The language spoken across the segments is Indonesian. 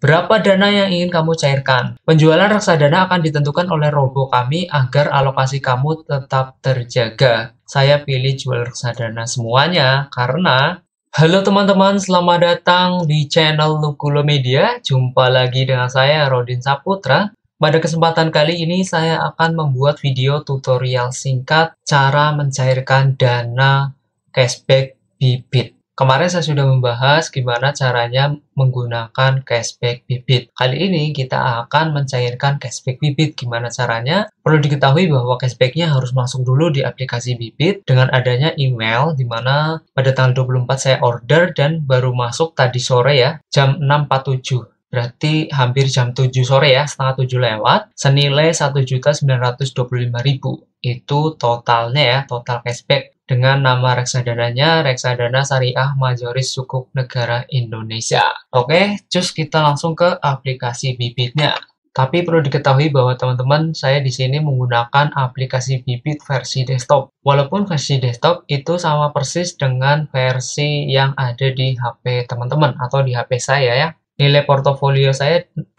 Berapa dana yang ingin kamu cairkan? Penjualan reksadana akan ditentukan oleh robo kami agar alokasi kamu tetap terjaga. Saya pilih jual reksadana semuanya karena halo teman-teman, selamat datang di channel Nukulo Media. Jumpa lagi dengan saya, Rodin Saputra. Pada kesempatan kali ini saya akan membuat video tutorial singkat cara mencairkan dana cashback Bibit. Kemarin saya sudah membahas gimana caranya menggunakan cashback Bibit. Kali ini kita akan mencairkan cashback Bibit. Gimana caranya? Perlu diketahui bahwa cashbacknya harus masuk dulu di aplikasi Bibit dengan adanya email, di mana pada tanggal 24 saya order dan baru masuk tadi sore ya, jam 6.47. Berarti hampir jam 7 sore ya, setengah 7 lewat, senilai 1.925.000. Itu totalnya ya, total cashback dengan nama reksadananya, Reksadana Syariah Majoris Sukuk Negara Indonesia. Oke, cus kita langsung ke aplikasi Bibitnya. Tapi perlu diketahui bahwa teman-teman, saya di sini menggunakan aplikasi Bibit versi desktop. Walaupun versi desktop itu sama persis dengan versi yang ada di HP teman-teman atau di HP saya ya. Nilai portofolio saya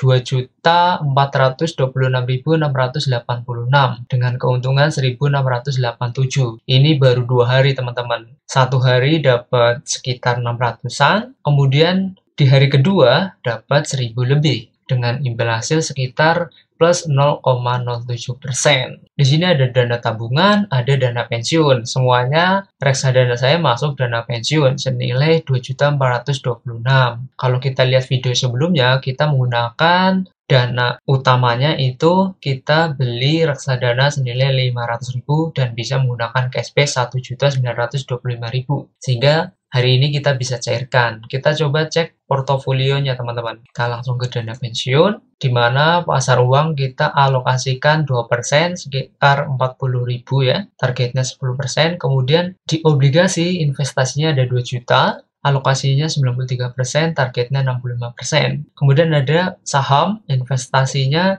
2.426.686 dengan keuntungan 1.687. Ini baru 2 hari teman-teman. 1 hari dapat sekitar 600-an, kemudian di hari kedua dapat 1.000 lebih dengan imbal hasil sekitar plus 0,07%. Di sini ada dana tabungan, ada dana pensiun. Semuanya reksadana saya masuk dana pensiun senilai 2.426. Kalau kita lihat video sebelumnya, kita menggunakan dana utamanya itu kita beli reksadana senilai 500.000 dan bisa menggunakan cashback 1.925.000. Sehingga hari ini kita bisa cairkan. Kita coba cek portofolionya teman-teman. Kita langsung ke dana pensiun, di mana pasar uang kita alokasikan 2%, sekitar 40.000 ya. Targetnya 10%. Kemudian di obligasi investasinya ada 2 juta. Alokasinya 93%, targetnya 65%. Kemudian ada saham, investasinya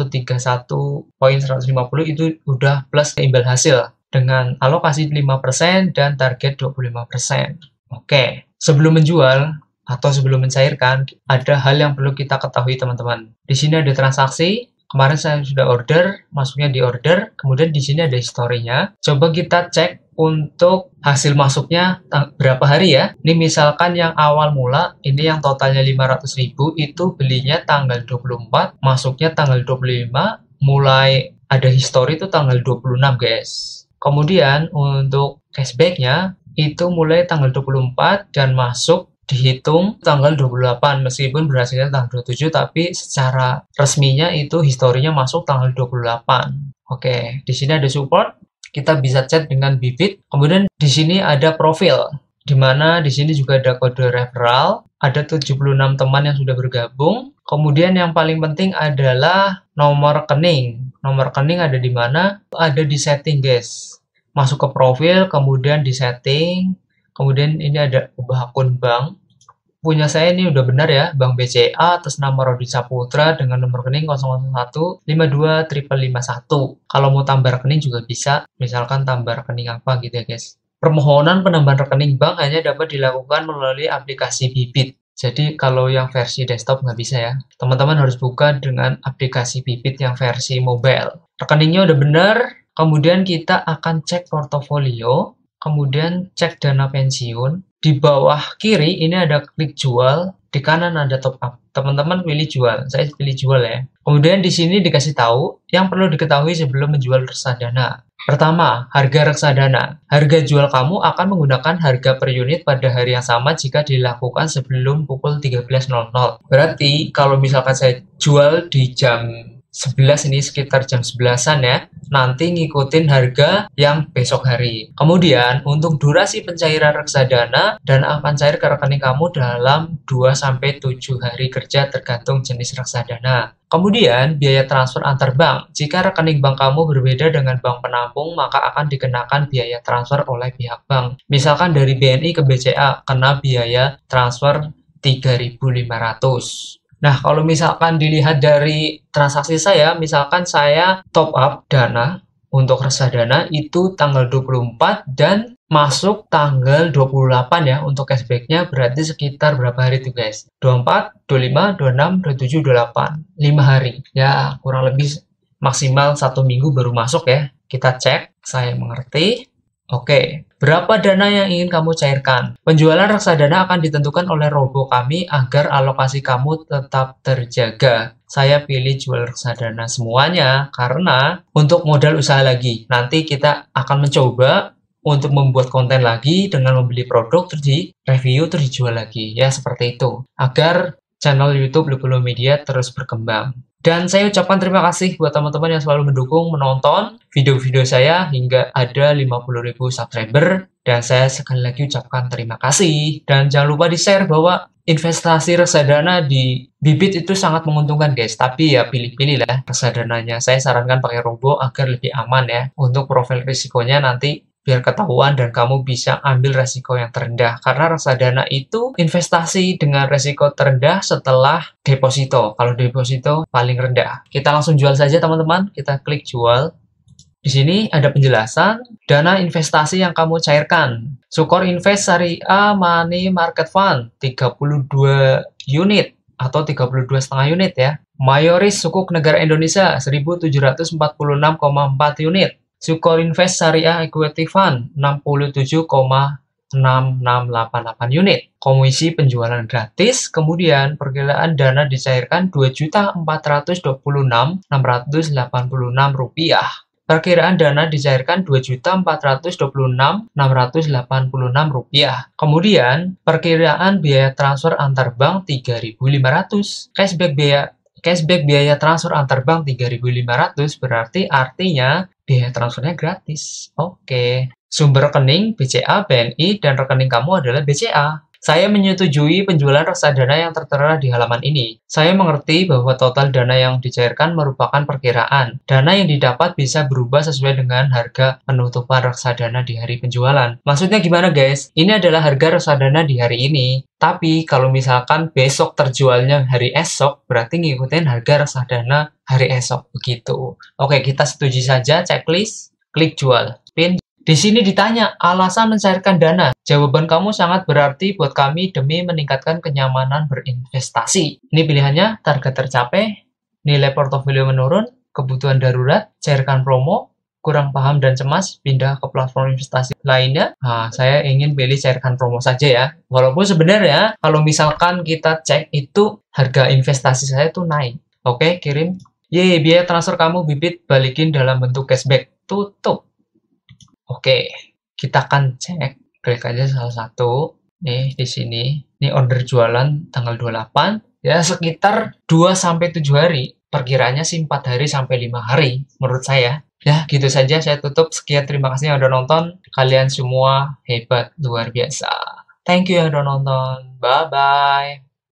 131.150 itu udah plus imbal hasil dengan alokasi 5% dan target 25%. Oke, sebelum menjual atau sebelum mencairkan, ada hal yang perlu kita ketahui teman-teman. Di sini ada transaksi, kemarin saya sudah order, masuknya di order, kemudian di sini ada historinya. Coba kita cek untuk hasil masuknya berapa hari ya. Ini misalkan yang awal mula, ini yang totalnya 500.000, itu belinya tanggal 24, masuknya tanggal 25, mulai ada history itu tanggal 26 guys. Kemudian untuk cashbacknya itu mulai tanggal 24 dan masuk dihitung tanggal 28 meskipun berhasilnya tanggal 27 tapi secara resminya itu historinya masuk tanggal 28. Oke, di sini ada support, kita bisa chat dengan Bibit. Kemudian di sini ada profil, di mana di sini juga ada kode referral, ada 76 teman yang sudah bergabung. Kemudian yang paling penting adalah nomor rekening. Nomor rekening ada di mana? Ada di setting guys. Masuk ke profil, kemudian di setting, kemudian ini ada ubah akun bank. Punya saya ini udah benar ya, Bank BCA atas nama Rodin Saputra dengan nomor rekening 001525551. Kalau mau tambah rekening juga bisa, misalkan tambah rekening apa gitu ya guys. Permohonan penambahan rekening bank hanya dapat dilakukan melalui aplikasi Bibit. Jadi kalau yang versi desktop nggak bisa ya. Teman-teman harus buka dengan aplikasi Bibit yang versi mobile. Rekeningnya udah benar. Kemudian kita akan cek portofolio, kemudian cek dana pensiun. Di bawah kiri ini ada klik jual, di kanan ada top up. Teman-teman pilih jual, saya pilih jual ya. Kemudian di sini dikasih tahu yang perlu diketahui sebelum menjual reksadana. Pertama, harga reksadana. Harga jual kamu akan menggunakan harga per unit pada hari yang sama jika dilakukan sebelum pukul 13.00. Berarti kalau misalkan saya jual di jam 11 ini sekitar jam 11-an ya, nanti ngikutin harga yang besok hari. Kemudian untuk durasi pencairan reksadana, dana akan cair ke rekening kamu dalam 2-7 hari kerja tergantung jenis reksadana. Kemudian biaya transfer antar bank. Jika rekening bank kamu berbeda dengan bank penampung, maka akan dikenakan biaya transfer oleh pihak bank. Misalkan dari BNI ke BCA, kena biaya transfer 3.500. Nah, kalau misalkan dilihat dari transaksi saya, misalkan saya top up dana untuk reksadana itu tanggal 24 dan masuk tanggal 28 ya untuk cashbacknya, berarti sekitar berapa hari tuh guys? 24, 25, 26, 27, 28, 5 hari ya, kurang lebih maksimal 1 minggu baru masuk ya. Kita cek, saya mengerti. Oke, berapa dana yang ingin kamu cairkan? Penjualan reksadana akan ditentukan oleh robo kami agar alokasi kamu tetap terjaga. Saya pilih jual reksadana semuanya karena untuk modal usaha lagi. Nanti kita akan mencoba untuk membuat konten lagi dengan membeli produk terus di review terus dijual lagi ya, seperti itu agar channel YouTube Lupullo Media terus berkembang. Dan saya ucapkan terima kasih buat teman-teman yang selalu mendukung menonton video-video saya hingga ada 50.000 subscriber, dan saya sekali lagi ucapkan terima kasih. Dan jangan lupa di-share bahwa investasi reksadana di Bibit itu sangat menguntungkan guys, tapi ya pilih-pilih lah reksadananya. Saya sarankan pakai robo agar lebih aman ya. Untuk profil risikonya nanti biar ketahuan dan kamu bisa ambil resiko yang terendah, karena reksadana itu investasi dengan resiko terendah setelah deposito. Kalau deposito paling rendah. Kita langsung jual saja teman-teman, kita klik jual. Di sini ada penjelasan dana investasi yang kamu cairkan. Sukor Invest Syariah Money Market Fund 32 unit atau 32,5 unit ya. Mayoris Sukuk Negara Indonesia 1746,4 unit. Sukor Invest Syariah Equity Fund 67,6688 unit. Komisi penjualan gratis, kemudian perkiraan dana dicairkan Rp2.426.686. Perkiraan dana dicairkan Rp2.426.686. Kemudian perkiraan biaya transfer antar bank 3.500. Cashback biaya transfer antar bank 3.500 berarti artinya biaya transfernya gratis. Oke. Sumber rekening BCA, BNI, dan rekening kamu adalah BCA. Saya menyetujui penjualan reksadana yang tertera di halaman ini. Saya mengerti bahwa total dana yang dicairkan merupakan perkiraan. Dana yang didapat bisa berubah sesuai dengan harga penutupan reksadana di hari penjualan. Maksudnya gimana guys? Ini adalah harga reksadana di hari ini. Tapi kalau misalkan besok terjualnya hari esok, berarti ngikutin harga reksadana hari esok. Begitu. Oke, kita setuju saja. Checklist. Klik jual. Pin. Di sini ditanya, alasan mencairkan dana. Jawaban kamu sangat berarti buat kami demi meningkatkan kenyamanan berinvestasi. Ini pilihannya, target tercapai, nilai portofolio menurun, kebutuhan darurat, cairkan promo, kurang paham dan cemas, pindah ke platform investasi lainnya. Nah, saya ingin pilih cairkan promo saja ya. Walaupun sebenarnya, kalau misalkan kita cek itu, harga investasi saya tuh naik. Oke, kirim. Yeay, biaya transfer kamu Bibit balikin dalam bentuk cashback. Tutup. Oke, kita akan cek, klik aja salah satu, nih di sini, ini order jualan tanggal 28, ya sekitar 2-7 hari, perkiranya sih 4 hari sampai 5 hari, menurut saya. Ya, gitu saja, saya tutup, sekian, terima kasih yang udah nonton, kalian semua hebat, luar biasa. Thank you yang udah nonton, bye-bye.